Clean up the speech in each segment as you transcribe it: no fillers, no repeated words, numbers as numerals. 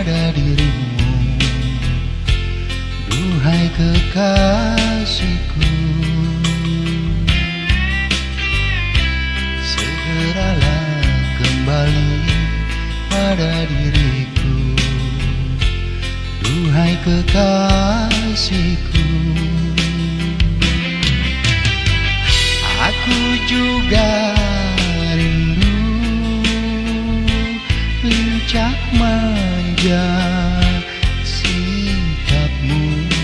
pada dirimu. Duhai kekasihku, segeralah kembali pada diriku. Duhai kekasihku, aku juga rindu lincah manja sikapmu.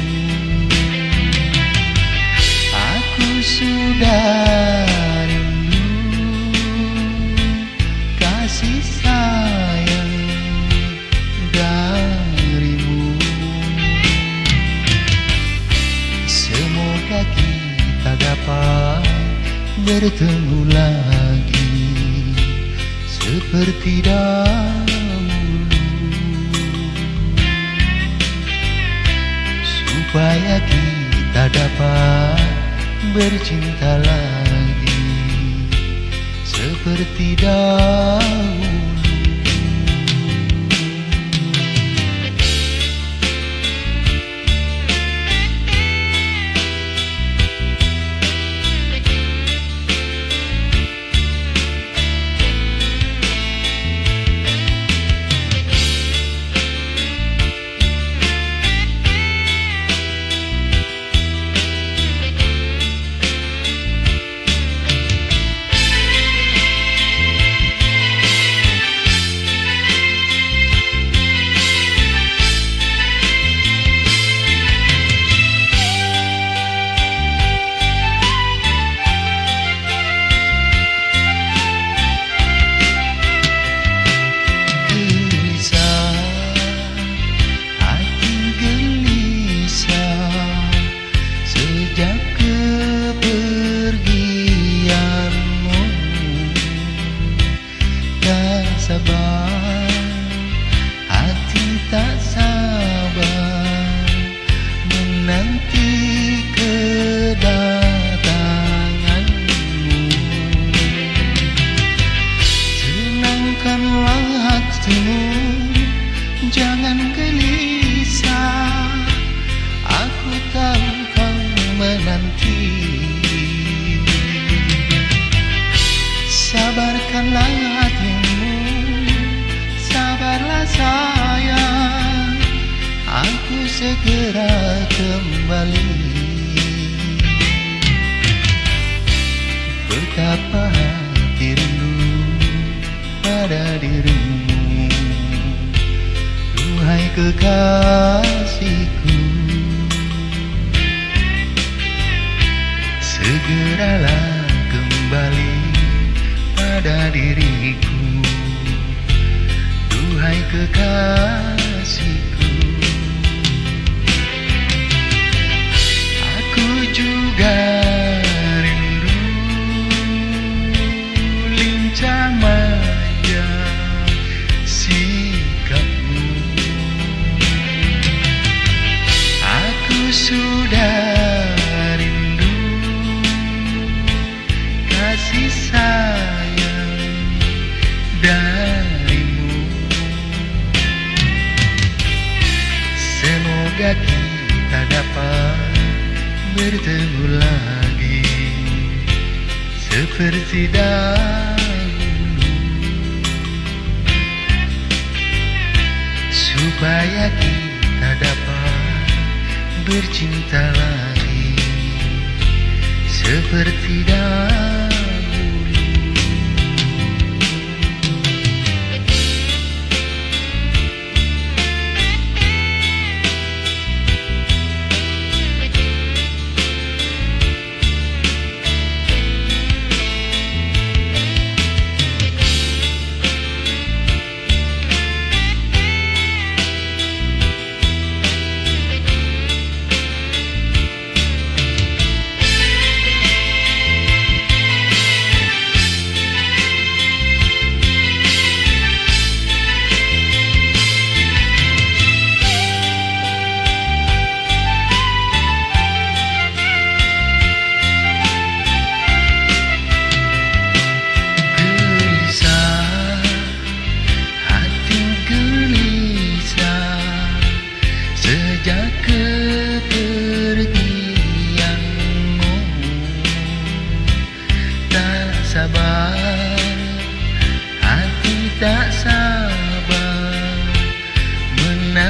Aku sudah rindu kasih sayang darimu. Semoga kita dapat bertemu lagi seperti dahulu, supaya kita dapat bercinta lagi seperti dahulu. Hati tak sabar menanti kedatanganmu. Tenangkanlah hatimu, jangan gelisah. Aku tahu kau menanti. Sabarkanlah hatimu, sabarlah sayang, aku segera kembali. Betapa hati rindu pada dirimu, duhai kekasihku. Segeralah kembali pada diriku, duhai kekasihku. Aku juga rindu lincah manja sikapmu. Aku sudah rindu kasih sayang darimu. Semoga kita dapat bertemu lagi seperti dahulu, supaya kita dapat bercinta lagi seperti dahulu.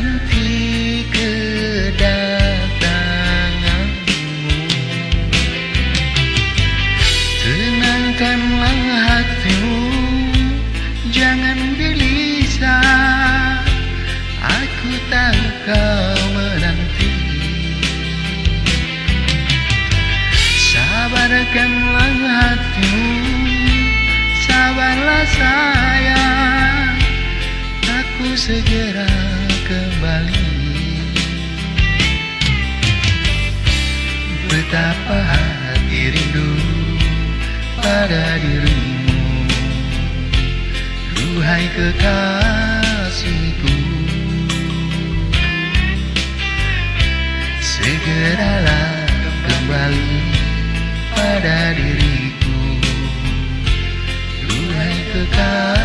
menanti kedatanganmu. Tenangkanlah hatimu, jangan gelisah. Aku tahu kau menanti. Sabarkanlah hatimu, sabarlah sayang. Aku segera kembali. Betapa hati rindu pada dirimu, duhai kekasihku. Segeralah kembali pada diriku, duhai kekasihku.